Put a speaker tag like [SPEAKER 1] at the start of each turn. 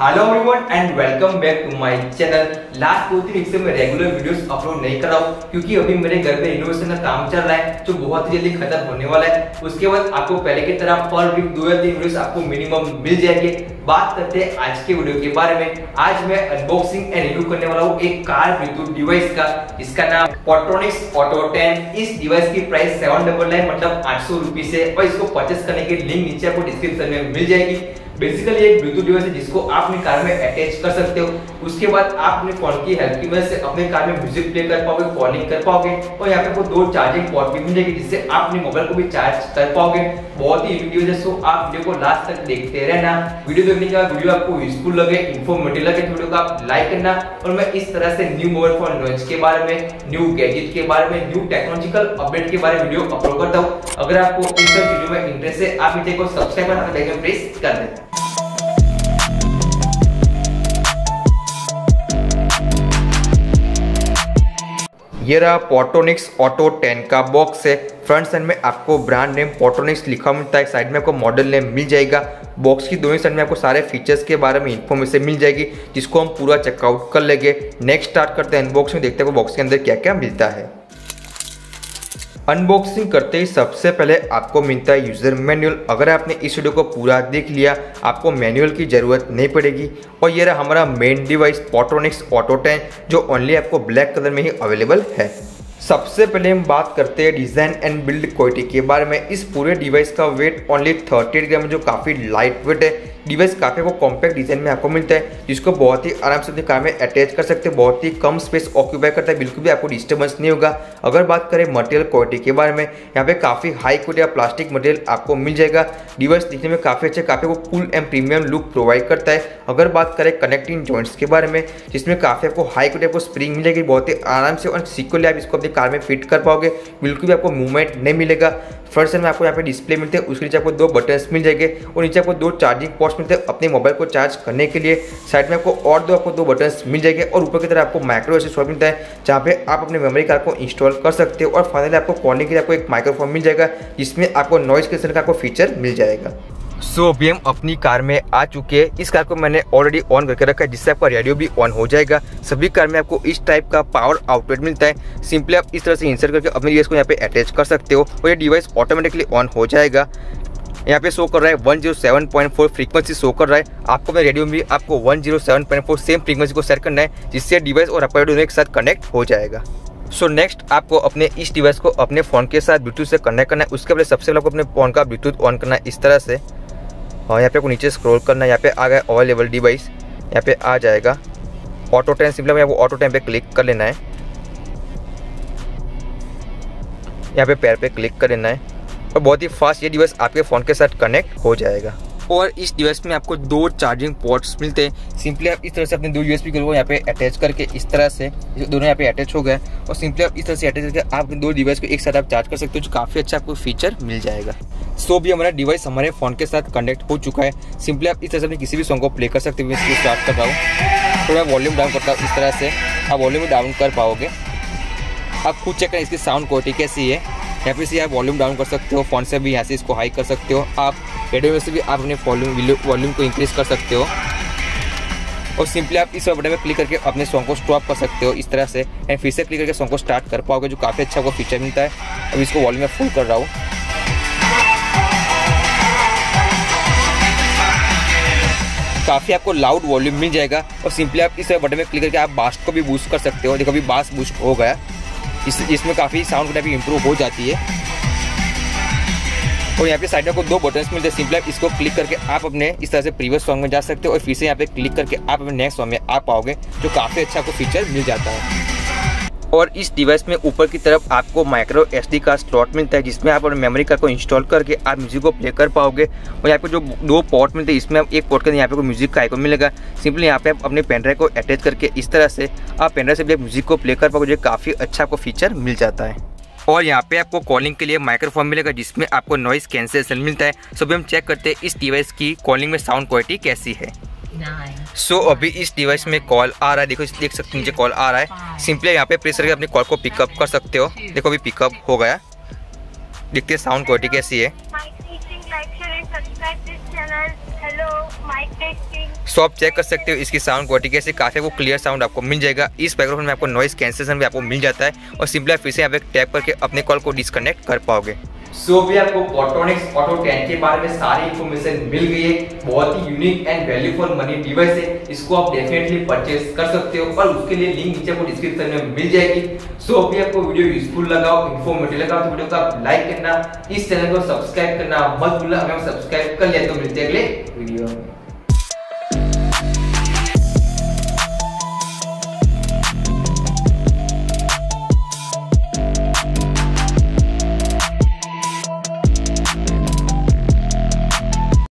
[SPEAKER 1] Hello everyone and welcome back to my channel. Last 2-3 week से मैं regular videos upload नहीं कर रहा हूँ क्योंकि अभी मेरे घर में इनोवेशन का काम चल रहा है जो बहुत ही जल्दी खत्म होने वाला है। उसके बाद आपको पहले की तरह पर वीक 2 या 3 वीडियोस आपको मिनिमम मिल जाएंगे। बात करते हैं आज के वीडियो के बारे में। आज मैं अनबॉक्सिंग एंड रिव्यू करने वाला हूँ एक कार ब्लूटूथ डिवाइस का, इसका नाम पोर्ट्रोनिक्स ऑटो 10। इस डिवाइस की प्राइस 799 मतलब 800 रुपीज है और इसको परचेस करने की लिंक नीचे आपको डिस्क्रिप्शन में मिल जाएगी। बेसिकली एक ब्लूटूथ डिवाइस है जिसको आप अपनी कार में अटैच कर सकते हो। उसके बाद आप अपने फोन की हेल्प की वजह से अपने कार में म्यूजिक प्ले कर पाओगे, कॉलिंग कर पाओगे और यहाँ पे आपको 2 चार्जिंग पोर्ट भी मिल जाएगी जिससे आप अपने मोबाइल को भी चार्ज कर पाओगे। बहुत ही वीडियो है, सो आप वीडियो को लास्ट तक देखते रहना। वीडियो देखने के बाद वीडियो आपको यूजफुल लगे, इंफॉर्मेटिव लगे तो वीडियो को आप लाइक करना। और मैं इस तरह से न्यू मोबाइल फोन लॉन्च के बारे में, न्यू गैजेट के बारे में, न्यू टेक्नोलॉजिकल अपडेट के बारे में वीडियो अपलोड करता हूँ। अगर आपको इन सब वीडियो में इंटरेस्ट है आप नीचे को subscribe button bell icon press कर देना। ये रहा पोर्ट्रोनिक्स ऑटो 10 का बॉक्स है। फ्रंट साइड में आपको ब्रांड नेम पोर्ट्रोनिक्स लिखा मिलता है, साइड में आपको मॉडल नेम मिल जाएगा। बॉक्स की दोनों साइड में आपको सारे फीचर्स के बारे में इंफॉर्मेशन मिल जाएगी जिसको हम पूरा चेकआउट कर लेंगे। नेक्स्ट स्टार्ट करते हैं अनबॉक्सिंग, देखते हैं बॉक्स के अंदर क्या क्या मिलता है। अनबॉक्सिंग करते ही सबसे पहले आपको मिलता है यूज़र मैनुअल। अगर आपने इस वीडियो को पूरा देख लिया आपको मैनुअल की ज़रूरत नहीं पड़ेगी। और ये रहा हमारा मेन डिवाइस पोर्ट्रोनिक्स ऑटो 10 जो ओनली आपको ब्लैक कलर में ही अवेलेबल है। सबसे पहले हम बात करते हैं डिज़ाइन एंड बिल्ड क्वालिटी के बारे में। इस पूरे डिवाइस का वेट ओनली 38 ग्राम है जो काफ़ी लाइट वेट है। डिवाइस काफ़ी आपको कॉम्पैक्ट डिजाइन में आपको मिलता है जिसको बहुत ही आराम से अपनी कार में अटैच कर सकते हैं। बहुत ही कम स्पेस ऑक्यूपाई करता है, बिल्कुल भी आपको डिस्टर्बेंस नहीं होगा। अगर बात करें मटेरियल क्वालिटी के बारे में, यहाँ पे काफ़ी हाई क्वालिटी का प्लास्टिक मटेरियल आपको मिल जाएगा। डिवाइस दिखने में काफ़ी अच्छा, काफ़ी आपको cool and premium look provide करता है। अगर बात करें कनेक्टिंग जॉइंट्स के बारे में, जिसमें काफ़ी आपको हाई क्वालिटी आपको स्प्रिंग मिल जाएगी, बहुत ही आराम से और सिक्योरली आप इसको अपनी कार में फिट कर पाओगे, बिल्कुल भी आपको मूवमेंट नहीं मिलेगा। फ्रंट साइड में आपको यहाँ पे डिस्प्ले मिलते हैं, उसके नीचे आपको 2 बटन्स मिल जाएंगे और नीचे आपको 2 चार्जिंग पोर्ट्स मिलते हैं अपने मोबाइल को चार्ज करने के लिए। साइड में आपको और 2 बटन्स मिल जाएंगे और ऊपर की तरफ आपको माइक्रो एसडी स्लॉट मिलता है जहाँ पे आप अपने मेमोरी कार्ड को इंस्टॉल कर सकते हो। और फाइनली आपको कॉलिंग के लिए आपको एक माइक्रोफोन मिल जाएगा जिसमें आपको नॉइज कैंसलेशन का आपको फीचर मिल जाएगा। सो अभी हम अपनी कार में आ चुके हैं। इस कार को मैंने ऑलरेडी ऑन करके रखा है जिससे आपका रेडियो भी ऑन हो जाएगा। सभी कार में आपको इस टाइप का पावर आउटलेट मिलता है। सिंपली आप इस तरह से इंसर्ट करके अपने डिवाइस को यहाँ पे अटैच कर सकते हो और ये डिवाइस ऑटोमेटिकली ऑन हो जाएगा। यहाँ पे शो कर रहा है 107.4 फ्रीक्वेंसी शो कर रहा है। आपको अपने रेडियो में भी आपको 107.4 सेम फ्रीक्वेंसी को सेट करना है जिससे डिवाइस और आपका रेडियो एक साथ कनेक्ट हो जाएगा। सो नेक्स्ट आपको अपने इस डिवाइस को अपने फ़ोन के साथ ब्लूटूथ से कनेक्ट करना है। उसके पहले सबसे पहले आपको अपने फ़ोन का ब्लूटूथ ऑन करना है इस तरह से। और यहाँ पे आपको नीचे स्क्रॉल करना है, यहाँ पे आ गया अवेलेबल डिवाइस, यहाँ पे आ जाएगा ऑटो 10। सिंपली आपको ऑटो 10 पे क्लिक कर लेना है, यहाँ पे पैर पे क्लिक कर लेना है और बहुत ही फास्ट ये डिवाइस आपके फ़ोन के साथ कनेक्ट हो जाएगा। और इस डिवाइस में आपको 2 चार्जिंग पोर्ट्स मिलते हैं। सिंपली आप इस तरह से अपने 2 यूएसबी केबल को यहाँ पे अटैच करके इस तरह से दोनों यहाँ पे अटैच हो गए और सिंपली आप इस तरह से अटैच करके आप 2 डिवाइस को एक साथ आप चार्ज कर सकते हो जो काफ़ी अच्छा आपको फीचर मिल जाएगा। सो भी हमारा डिवाइस हमारे फ़ोन के साथ कनेक्ट हो चुका है। सिंपली आप इस तरह से अपने किसी भी सॉन्ग को प्ले कर सकते हो। मैं इसको स्टार्ट कर रहा हूँ, थोड़ा वॉल्यूम डाउन करता हूँ, इस तरह से आप वॉल्यूम डाउन कर पाओगे। आप खुद चेक करें इसकी साउंड क्वालिटी कैसी है। यहाँ पे से आप वॉल्यूम डाउन कर सकते हो, फ़ोन से भी यहाँ से इसको हाई कर सकते हो। आप रेडियो में से भी आप अपने वॉल्यूम को इंक्रीज कर सकते हो और सिंपली आप इस बटन में क्लिक करके अपने सॉन्ग को स्टॉप कर सकते हो इस तरह से एंड फिर से क्लिक करके सॉन्ग को स्टार्ट कर पाओगे जो काफ़ी अच्छा आपको फीचर मिलता है। अब इसको वॉल्यूम में फुल कर रहा हूँ। काफ़ी आपको लाउड वॉल्यूम मिल जाएगा और सिंपली आप इस बटन में क्लिक करके आप बास को भी बूस्ट कर सकते हो। देखो अभी बास बूस्ट हो गया, इसमें काफ़ी साउंड क्वालिटी इंप्रूव हो जाती है। और यहाँ पे साइड में आपको 2 बटन्स मिलते हैं। सिंपली आप इसको क्लिक करके आप अपने इस तरह से प्रीवियस सॉन्ग में जा सकते हो और फिर से यहाँ पे क्लिक करके आप अपने नेक्स्ट सॉन्ग में आ पाओगे जो काफ़ी अच्छा आपको फीचर मिल जाता है। और इस डिवाइस में ऊपर की तरफ आपको माइक्रो एसडी का स्लॉट मिलता है जिसमें आप अपने मेमोरी कार्ड को इंस्टॉल करके आप म्यूजिक को प्ले कर पाओगे। और यहाँ पे जो 2 पोर्ट मिलते हैं इसमें आप एक पोर्ट के यहाँ पे कोई म्यूजिक का आइकन मिलेगा। सिंपली यहाँ पे आप अपने पेनड्राइव को अटैच करके इस तरह से आप पेनड्राइव से भी म्यूजिक को प्ले कर पाओगे जो काफ़ी अच्छा आपको फीचर मिल जाता है। और यहाँ पे आपको कॉलिंग के लिए माइक्रोफोन मिलेगा जिसमें आपको नॉइज कैंसलेशन मिलता है। सो अभी हम चेक करते हैं इस डिवाइस की कॉलिंग में साउंड क्वालिटी कैसी है। सो अभी इस डिवाइस में कॉल आ रहा है, देखो देख सकते हैं नीचे कॉल आ रहा है। सिंपली यहाँ पे प्रेस करके अपनी कॉल को पिकअप कर सकते हो। देखो अभी पिकअप हो गया, देखते हैं साउंड क्वालिटी कैसी है।
[SPEAKER 2] Hello, mic testing.
[SPEAKER 1] सो आप चेक कर सकते हो इसकी साउंड क्वालिटी कैसे, काफ़ी वो क्लियर साउंड आपको मिल जाएगा। इस माइक्रोफोन में आपको नॉइस कैंसलेशन भी आपको मिल जाता है और सिंपली फिर से आप एक टैप करके अपने कॉल को डिस्कनेक्ट कर पाओगे। सो भी आपको पॉटोनिक्स ऑटो 10 के बारे में सारी इन्फॉर्मेशन मिल गई है। बहुत ही unique and value for money device है, इसको आप डेफिनेटली परचेस कर सकते हो और उसके लिए लिंक नीचे आपको डिस्क्रिप्शन में मिल जाएगी। सो अभी आपको वीडियो यूजफुल लगा हो, इन्फॉर्मेटिव लगा तो वीडियो को आप लाइक करना, इस चैनल को सब्सक्राइब करना मत भूलना। अगर सब्सक्राइब कर लिया तो मिलते हैं अगले वीडियो में।